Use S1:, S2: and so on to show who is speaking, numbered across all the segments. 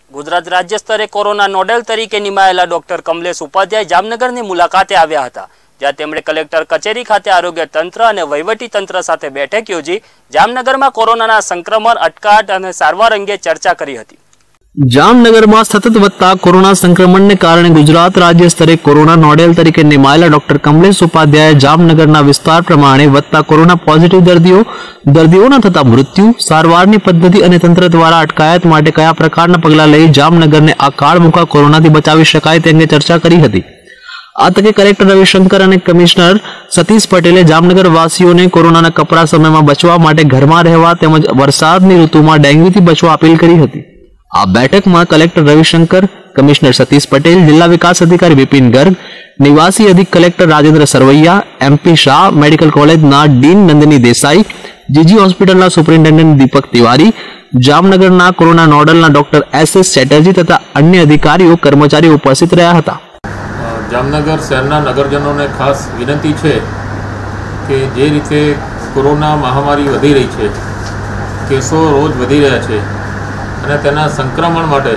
S1: ગુજરાત રાજ્ય સ્તરે corona nodal તરીકે નિમાયેલા ડોક્ટર કમલેશ ઉપાધ્યાય જામનગરની મુલાકાતે આવ્યા હતા, જ્યાં તેમણે કલેક્ટર કચેરી ખાતે આરોગ્ય તંત્ર અને વહીવટી તંત્ર સાથે બેઠક યોજી જામનગરમાં કોરોનાના સંક્રમણ અટકાયત અને સારવાર અંગે ચર્ચા કરી હતી।
S2: જામનગરમાં સતત વધતા કોરોના સંક્રમણને કારણે ગુજરાત રાજ્ય સ્તરે કોરોના નોડલ તરીકે નિમાયેલા ડોક્ટર કમલેશ ઉપાધ્યાયે જામનગરના વિસ્તાર પ્રમાણે વધતા કોરોના પોઝિટિવ દર્દીઓના થતા મૃત્યુ, સારવારની પદ્ધતિ અને તંત્ર દ્વારા અટકાયત માટે કયા પ્રકારના પગલાં લઈ જામનગરને આ કાળમુખા કોરોનાથી બચાવી શકાય તે અંગે ચર્ચા કરી હતી। આ તકે કલેક્ટર રવિશંકર અને કમિશનર સતીશ પટેલે જામનગર વાસીઓને કોરોનાના કપરા સમયમાં બચવા માટે ઘરમાં રહેવા તેમજ વરસાદની ઋતુમાં ડેન્ગ્યુથી બચવા અપીલ કરી હતી। આ બેઠકમાં કલેક્ટર રવિશંકર, કમિશનર સતીશ પટેલ, જિલ્લા વિકાસ અધિકારી વિપિન ગર્ગ, નિવાસી અધિક collector Rajendra Sarvaiya, MP Shah, medical કોલેજના ડીન નંદની દેસાઈ, જીજી હોસ્પિટલના સુપરિન્ટેન્ડન્ટ દીપક તિવારી, જામનગરના કોરોના નોડલના ડોક્ટર SS ચેટર્જી તથા અન્ય અધિકારીઓ કર્મચારીઓ ઉપસ્થિત રહ્યા હતા।
S3: જામનગર શહેરના નગરજનોને ખાસ વિનંતી છે કે જે રીતે કોરોના મહામારી વધી રહી છે, કેસો રોજ વધી રહ્યા છે અને તેના સંક્રમણ માટે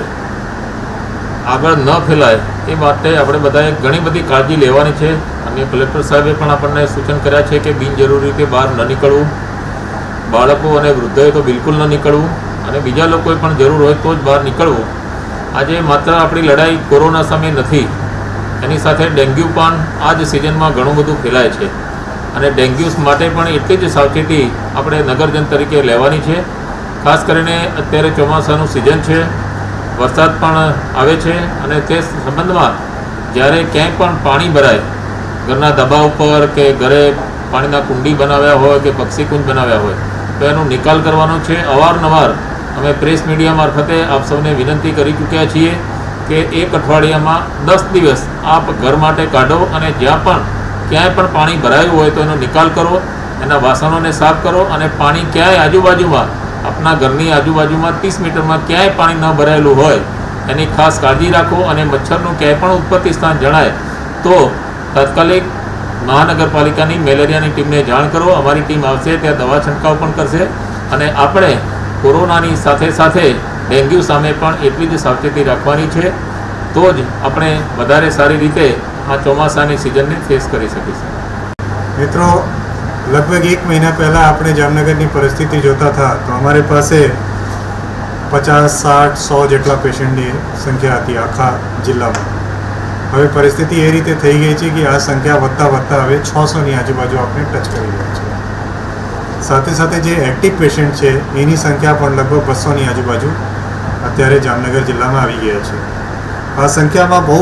S3: આગળ ન ફેલાય એ માટે આપણે બધાએ ઘણી બધી કાળજી લેવાની છે। અને કલેક્ટર સાહેબે પણ આપણને સૂચન કર્યા છે કે બિનજરૂરી રીતે બહાર ન નીકળવું, બાળકો અને વૃદ્ધોએ તો બિલકુલ ન નીકળવું અને બીજા લોકોએ પણ જરૂર હોય તો જ બહાર નીકળવું। આજે માત્ર આપણી લડાઈ કોરોના સામે નથી, એની સાથે ડેન્ગ્યુ પણ આ જ સિઝનમાં ઘણું બધું ફેલાય છે અને ડેન્ગ્યુ માટે પણ એટલી જ સાવચેતી આપણે નગરજન તરીકે લેવાની છે। ખાસ કરીને અત્યારે ચોમાસાનું સિઝન છે, વરસાદ પણ આવે છે અને તે સંબંધમાં જ્યારે ક્યાંય પણ પાણી ભરાય, ઘરના દબાવ ઉપર કે ઘરે પાણીના કુંડી બનાવ્યા હોય કે પક્ષીકુંજ બનાવ્યા હોય તો એનો નિકાલ કરવાનો છે। અવારનવાર અમે પ્રેસ મીડિયા મારફતે આપ સૌને વિનંતી કરી ચૂક્યા છીએ કે એક અઠવાડિયામાં 10 દિવસ આપ ઘર માટે કાઢો અને જ્યાં પણ ક્યાંય પણ પાણી ભરાયું હોય તો એનો નિકાલ કરો, એના વાસણોને સાફ કરો અને પાણી ક્યાંય આજુબાજુમાં આપના ઘરની આજુબાજુમાં 30 મીટરમાં ક્યાંય પાણી ન ભરાયેલું હોય એની ખાસ કાળજી રાખો। અને મચ્છરનું ક્યાંય પણ ઉત્પત્તિ સ્થાન જણાય તો તાત્કાલિક મહાનગરપાલિકાની મેલેરિયાની ટીમને જાણ કરો। અમારી ટીમ આવશે, ત્યાં દવા છંટકાવ પણ કરશે અને આપણે કોરોનાની સાથે સાથે ડેન્ગ્યુ સામે પણ એટલી જ સાવચેતી રાખવાની છે, તો જ આપણે વધારે સારી રીતે આ ચોમાસાની સિઝનને ફેસ કરી શકીશું।
S4: મિત્રો, लगभग 1 महीना पहला आपने जामनगर की परिस्थिति जोता था तो हमारे पास 50, 60, 100 जेटला पेशेंट की संख्या थी आखा जिला में। हवे परिस्थिति ए रीते थई गई है कि आ संख्या वधता वधता हवे 600 ની આજુબાજુ આપણે टच કરી રહ્યા છે। સાથે સાથે જે एक्टिव पेशेंट है एनी संख्या पण लगभग 200 ની આજુબાજુ અત્યારે જામનગર જિલ્લામાં આવી ગયા છે। આ સંખ્યામાં બહુ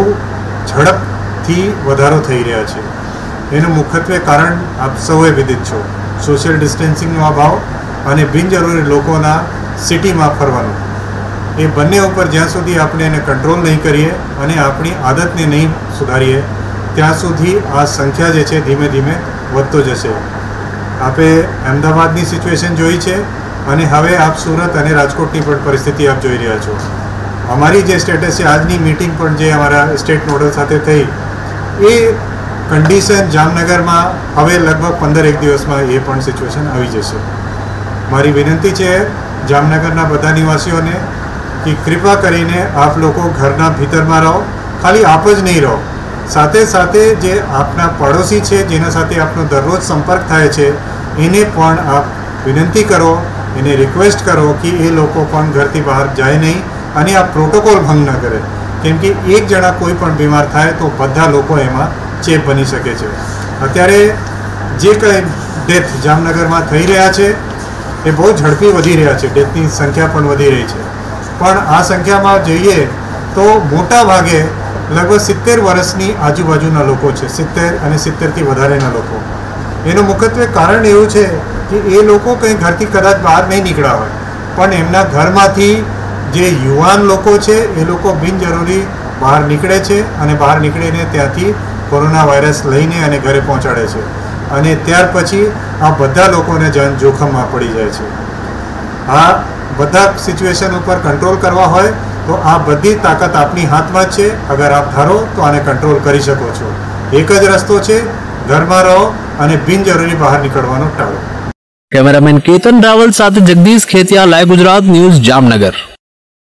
S4: ઝડપથી વધારો થઈ રહ્યા છે। એનું મુખ્યત્વે કારણ આપ સૌએ વિદિત છો, સોશિયલ ડિસ્ટન્સિંગનો અભાવ અને બિનજરૂરી લોકોના સિટીમાં ફરવાનું। એ બંને ઉપર જ્યાં સુધી આપણે એને કંટ્રોલ નહીં કરીએ અને આપણી આદતને નહીં સુધારીએ ત્યાં સુધી આ સંખ્યા જે છે ધીમે ધીમે વધતો જશે। આપે અમદાવાદની સિચ્યુએશન જોઈ છે અને હવે આપ સુરત અને રાજકોટની પણ પરિસ્થિતિ આપ જોઈ રહ્યા છો। અમારી જે સ્ટેટસ છે, આજની મીટિંગ પણ જે અમારા સ્ટેટ નોડલ સાથે થઈ, એ कंडीशन जामनगर में हवे लगभग 15-1 दिवस में ये पण सिच्युएशन आई जैसे। मारी विनंती है जामनगरना बधा निवासीओं ने कि कृपा करीने आप लोगों घरना भीतर में रहो। खाली आप ज नहीं रहो, साथे साथे जे आपना पड़ोसी है जेना साथे आपनो दररोज संपर्क थाय छे एने पण आप विनंती करो, एने रिक्वेस्ट करो कि ये लोग पण घरथी बहार जाए नहीं अने आ प्रोटोकॉल भंग न करे, केम कि एक जणा कोई पण बीमार थाय तो बधा लोग एमां चेप बनी सके छे। अत्यारे जे कई डेथ जामनगर में थई रह्या छे ए बहुत झड़पी वधी रह्या छे, डेथनी संख्या पण वधी रही छे। पण आ संख्या में जोईए तो मोटा भागे लगभग 70 वर्षनी आजूबाजूना लोको छे, 70 અને 70 થી વધારેના લોકો। એનું મુખ્યત્વે કારણ એવું છે કે એ લોકો કંઈ ઘરથી કદાચ બહાર નહીં નીકળ્યા હોય પણ એમના ઘરમાંથી જે યુવાન લોકો છે એ લોકો બિનજરૂરી બહાર નીકળે છે અને બહાર નીકળીને ત્યાંથી कोरोना वायरस लईने अने घरे पहोंचाड़े छे अने त्यार पछी आ बधा लोकोने जान जोखममां पड़ी जाय छे। आ बधा सिच्युएशन पर कंट्रोल करवा होय तो आ बधी ताकत आपनी हाथमां छे। अगर आप धारो तो आने कंट्रोल करी शको छो। एक ज रस्तो छे, घरमां रहो अने बिनजरूरी बहार निकळवानो टाळो।
S2: कैमरामैन केतन रावल साथ जगदीश खेतिया, लाइव गुजरात न्यूज, जामनगर।